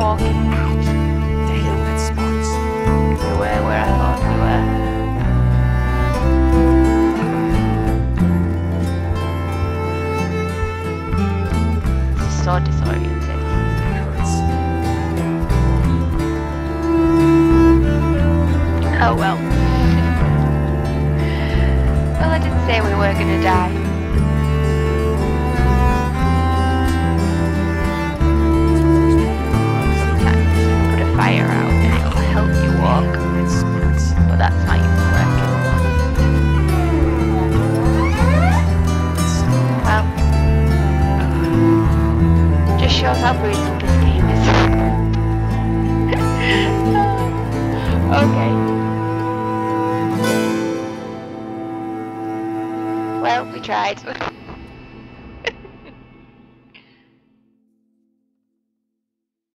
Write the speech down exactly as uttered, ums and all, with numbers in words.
walking Damn, spots. we were where I thought we were. This is so disorienting. Oh well. Well, I didn't say we were gonna die. Sometimes put a fire out and it'll help you walk, but that's not even working. Well, just shows how brutal this game is. Okay. Well, we tried.